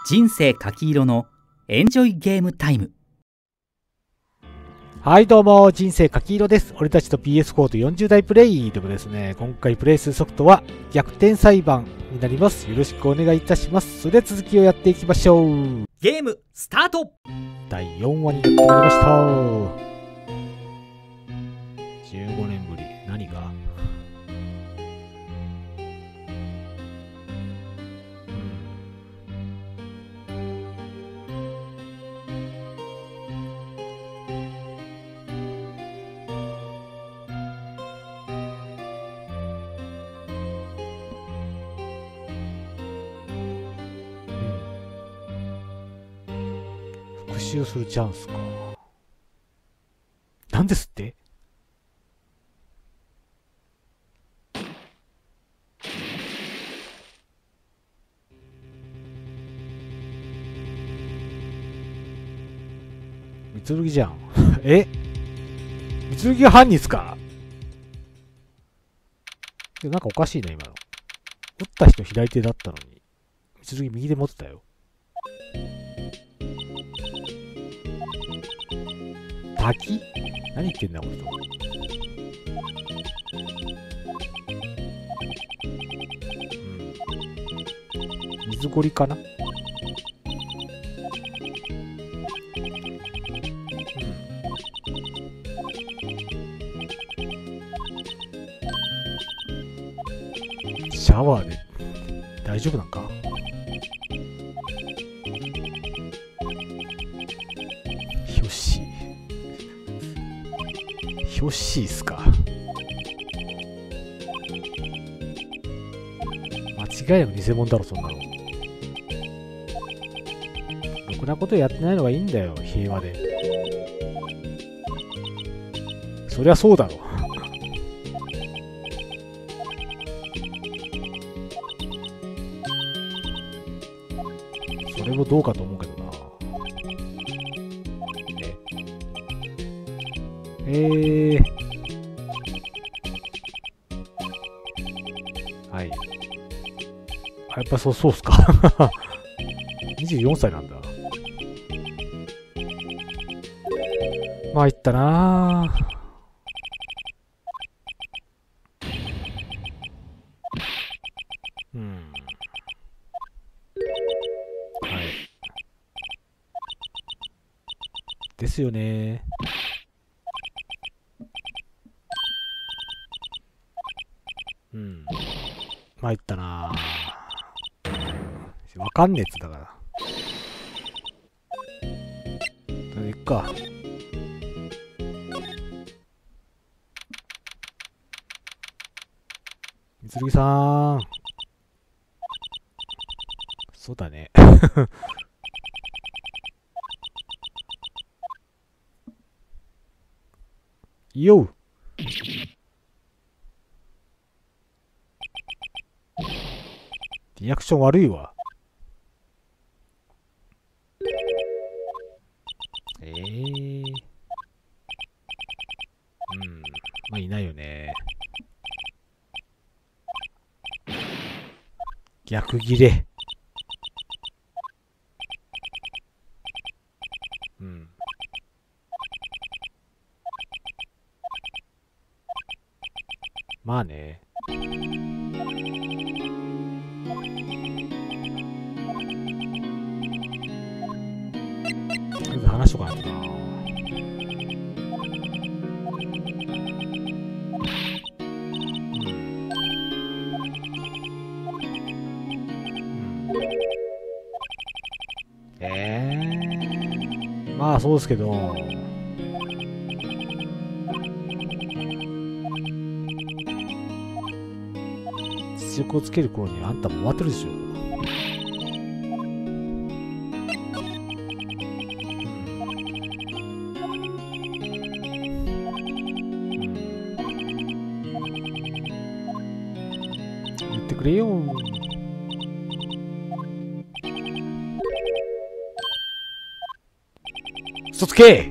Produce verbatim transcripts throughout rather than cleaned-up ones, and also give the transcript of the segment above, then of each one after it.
人生柿色のエンジョイゲームタイム。 はいどうも、人生柿色です。俺たちと ピーエスフォー とよんじゅう代プレイということですね。今回プレイするソフトは逆転裁判になります。よろしくお願いいたします。それでは続きをやっていきましょう。 ゲームスタート。 だいよんわにやってまいりました。じゅうごねんぶり。何が復讐するチャンスか。なんですって？三剣じゃん。え？三剣が犯人っすか？なんかおかしいな、今の。撃った人左手だったのに、三剣右で持ってたよ。滝？何言ってんだこの人。うん。水ゴリかな？うん。シャワーで大丈夫なんか？ヒョッシー。ヒョッシーっすか。間違いなく偽物だろ、そんなの。ろくなことやってないのがいいんだよ、平和で。そりゃそうだろ。それもどうかと思うけどな。えー、はい。あ、やっぱそう、そうっすか。にじゅうよんさいなんだ。参ったなぁ。うん。はい。ですよね。うん。参ったなぁ。わかんねえっつだから。とりあえず行くか。みつるぎさーん。そうだね。よう。リアクション悪いわ。ええー。うん。まあ、いないよね。逆ギレ。うん。まあね。とりあえず話しとかないとな。ええー、まあそうですけど、実力をつける頃にあんたも終わってるでしょ。言ってくれよ。嘘つけ。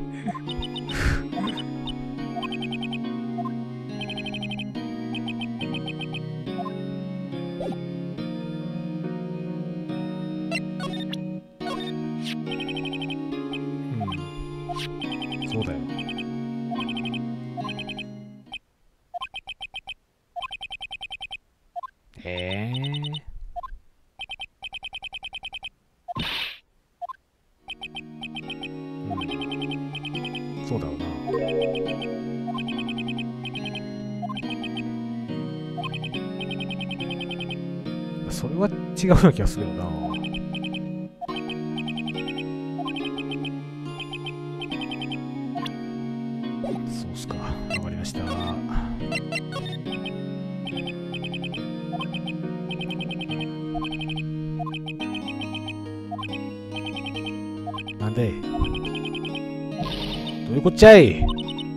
へえ。うん。そうだろうな。それは違うような気がするよな。そうっすか。わかりました。なんでどういうこっちゃい。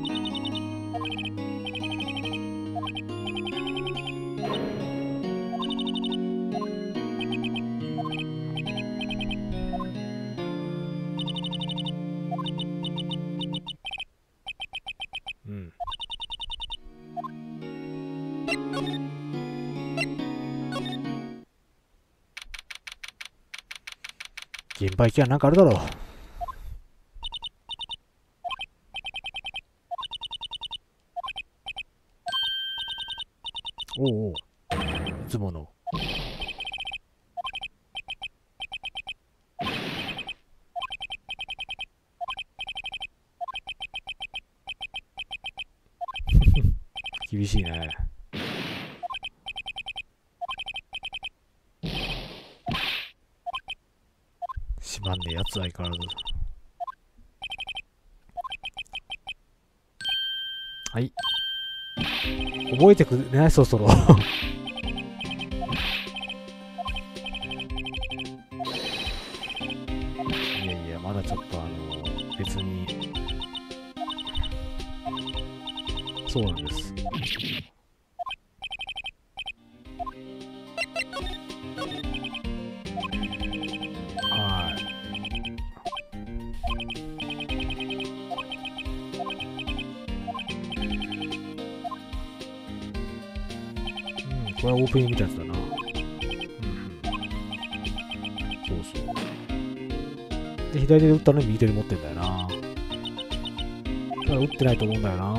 うん。現場行きはなんかあるだろう。おうおう。いつもの。厳しいね。しまんねえやつ相変わらず。はい。覚えてくれない、そろそろ。いやいや、まだちょっとあの、別に。そうなんです。はい。うん、これはオープニング見たやつだな。うん、うん。そうそう。で、左手で打ったのに右手で持ってんだよな。ただ打ってないと思うんだよな。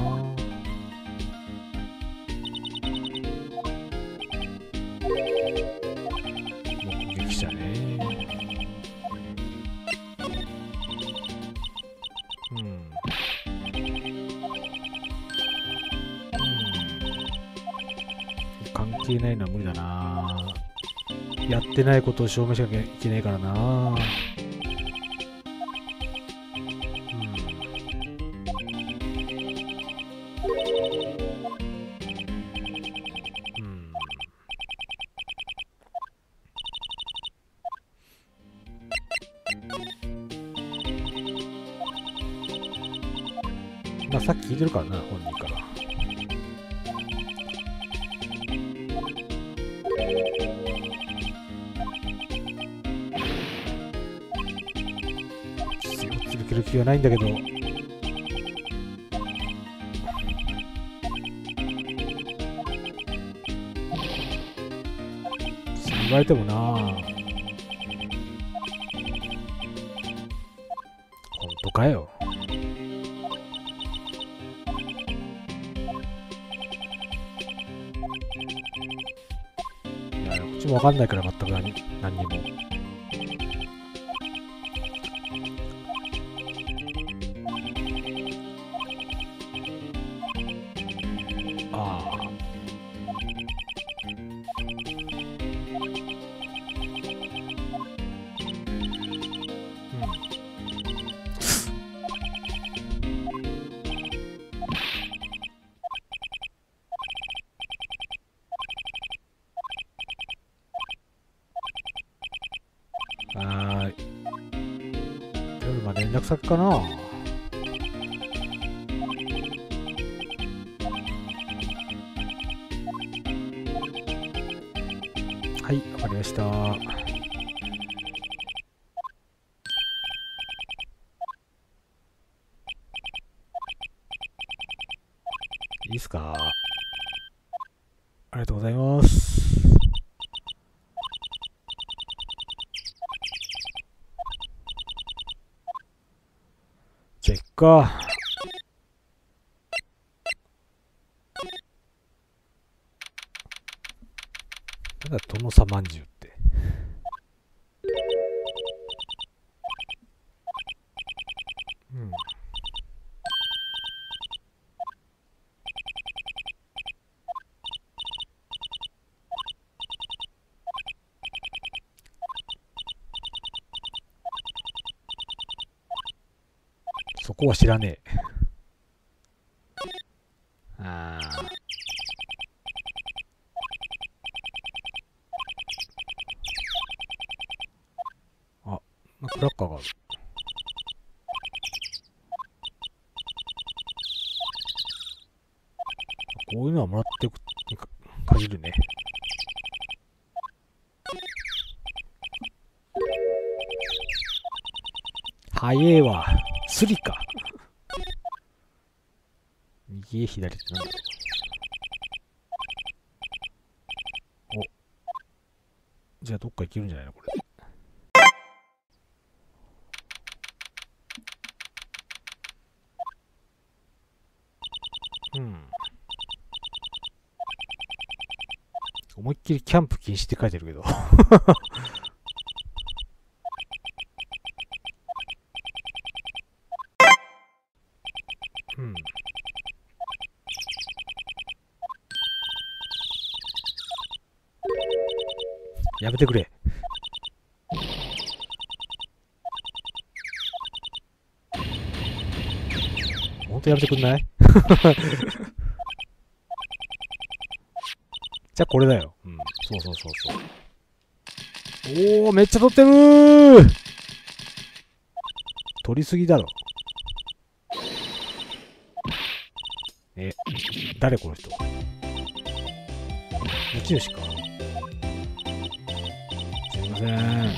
目撃者ね。うん。うん。関係ないのは無理だな。やってないことを証明しなきゃいけないからな。まあさっき聞いてるからな、本人から。強く続ける気はないんだけど。そう言われてもな。本当かよ。いや、こっちもわかんないから全く何何にも。ああ。はーい。とりあえずまあ連絡先かな。はい、わかりました。いいっすか。ありがとうございます。チェッカー。 なんだ、殿様まんじゅうって。うん。そこは知らねえ。ああ。あ、クラッカーがある。こういうのはもらっておくにか限るね。早えわ。スリか。右へ左ってなんだろう。お。じゃあどっか行けるんじゃないのこれ。うん。思いっきりキャンプ禁止って書いてるけど。うん。やめてくれ。ほんとやめてくんない？じゃあこれだよ。うん。そうそうそうそう。おー、めっちゃ取ってるー！取りすぎだろ。え、誰この人？持ち主か。すいません。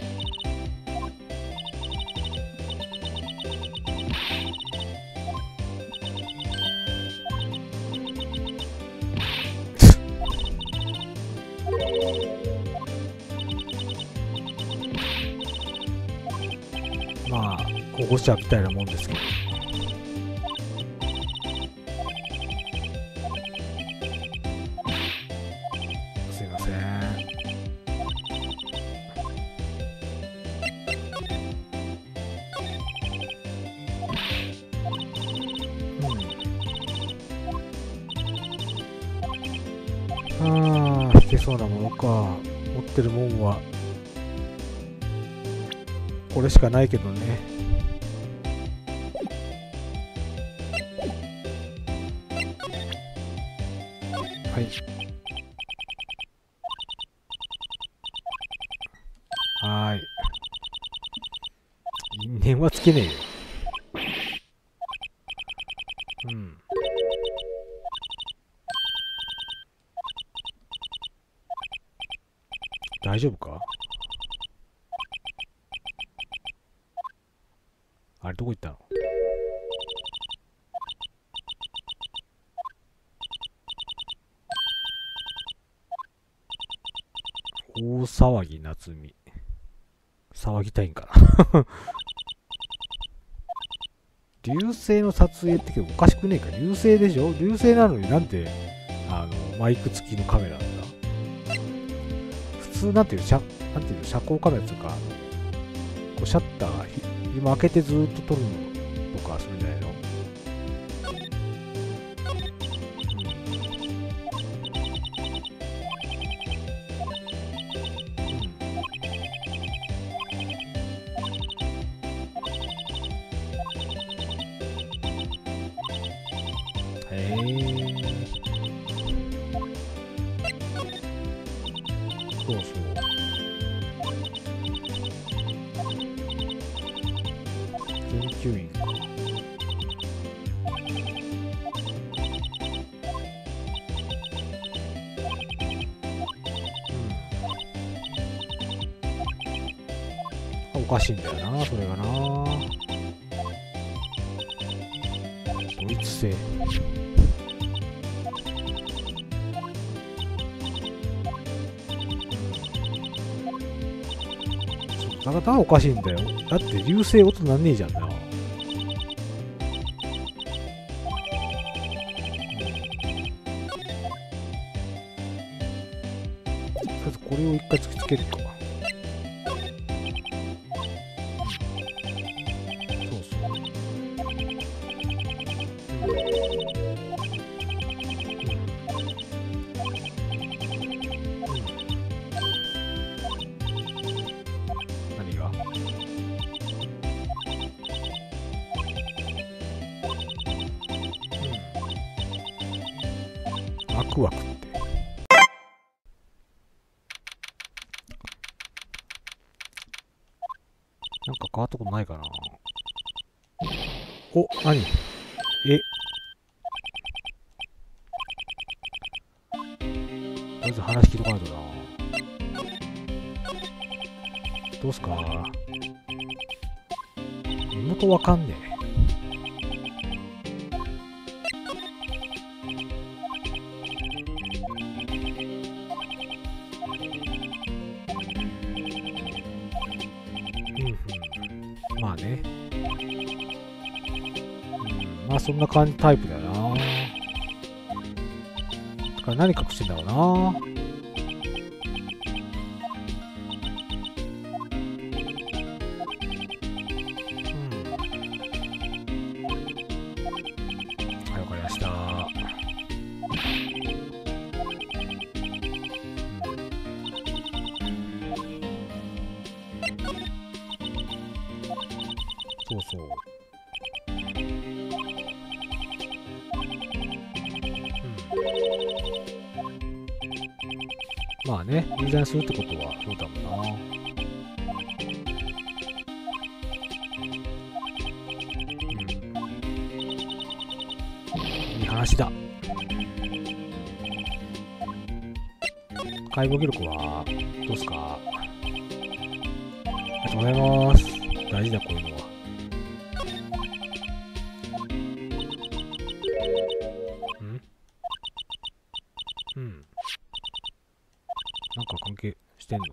まあ、保護者みたいなもんですけど。すいません。うん。ああ、引けそうなものか。持ってるもんは、これしかないけどね。はい。はーい。因縁はつけねえよ。うん。大丈夫か？あれどこ行ったの？大騒ぎ夏美。騒ぎたいんかな。流星の撮影って結構おかしくねえか？流星でしょ？流星なのになんで、あの、マイク付きのカメラなんだ？普通なんていう、車、なんていうの、遮光カメラとか、こうシャッター、今開けてずーっと撮るのとかするんじゃないの？へえ。そうそう。研究員か。うん。おかしいんだよな、それがな。ドイツ製。なかなかおかしいんだよ。だって流星音なんねえじゃんな。うん、 りあえずこれを一回突きつけるか。そうそう。何が？ワクワクって。なんか変わったことないかな。お、何？え。とりあえず話聞いとかないとな。どうすか？身元わかんねえ。まあね。うん、まあそんな感じタイプだよな。だから何隠してんだろうな。うん。はい、わかりました。そうそう。うん。まあね、ユーザーにするってことはそうだもんな。うん。いい話だ。解剖記録はどうすか？ありがとうございます。大事だ、こういうのは。うん。なんか関係してんの？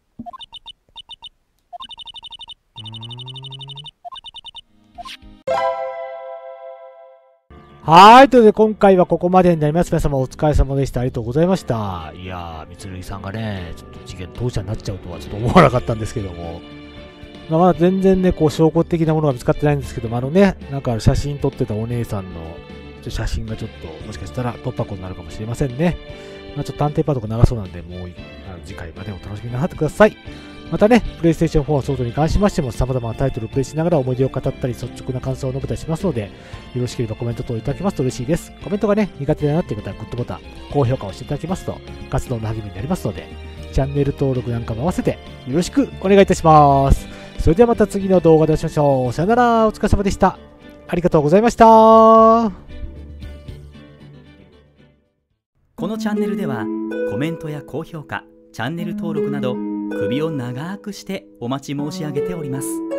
うーん。はーい。ということで、今回はここまでになります。皆様お疲れ様でした。ありがとうございました。いやー、みつるいさんがね、ちょっと次元当事者になっちゃうとはちょっと思わなかったんですけども。まあ、まだ全然ね、こう、証拠的なものが見つかってないんですけども、あのね、なんか写真撮ってたお姉さんの写真がちょっと、もしかしたら突破口になるかもしれませんね。まあ、ちょっと探偵パートが長そうなんで、もうあの次回までお楽しみになってください。またね、プレイステーションフォーソフトに関しましても様々なタイトルをプレイしながら思い出を語ったり率直な感想を述べたりしますので、よろしければコメント等いただけますと嬉しいです。コメントがね、苦手だなっていう方はグッドボタン、高評価をしていただけますと活動の励みになりますので、チャンネル登録なんかも合わせてよろしくお願いいたします。それではまた次の動画でお会いしましょう。さよなら、お疲れ様でした。ありがとうございました。 このチャンネルではコメントや高評価、チャンネル登録など首を長くしてお待ち申し上げております。